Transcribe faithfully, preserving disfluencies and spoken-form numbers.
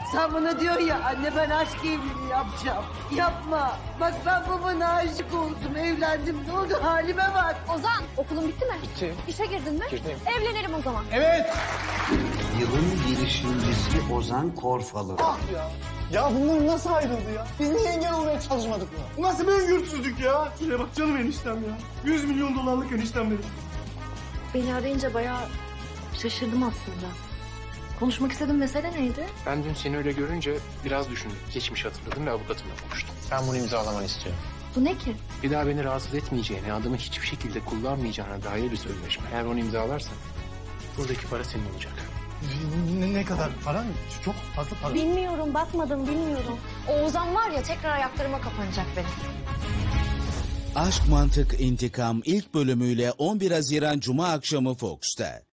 Sen bana diyor ya anne ben aşk evliliği yapacağım. Yapma. Bak ben babana aşık oldum, evlendim. Ne oldu halime bak. Ozan okulun bitti mi? Bitti. İşe girdin mi? Girdim. Evlenelim o zaman. Evet. Yılın girişimcisi Ozan Korfalı. Ah ya. Ya bunlar nasıl ayrıldı ya? Biz niye engel olmaya çalışmadık mı? Bu nasıl bir öngörüsüzlük ya? Şuraya bak canım eniştem ya. Yüz milyon dolarlık eniştem benim. Beni arayınca bayağı şaşırdım aslında. Konuşmak istediğin mesele neydi? Ben dün seni öyle görünce biraz düşündüm. Geçmiş hatırladım ve avukatımla konuştum. Ben bunu imzalamanı istiyorum. Bu ne ki? Bir daha beni rahatsız etmeyeceğine, adımı hiçbir şekilde kullanmayacağına dair bir sözleşme. Eğer onu imzalarsan buradaki para senin olacak. Ne, ne kadar para mı? Çok fazla para. Bilmiyorum bakmadım bilmiyorum. O Ozan var ya tekrar ayaklarıma kapanacak benim. Aşk Mantık İntikam ilk bölümüyle on bir Haziran Cuma akşamı Fox'ta.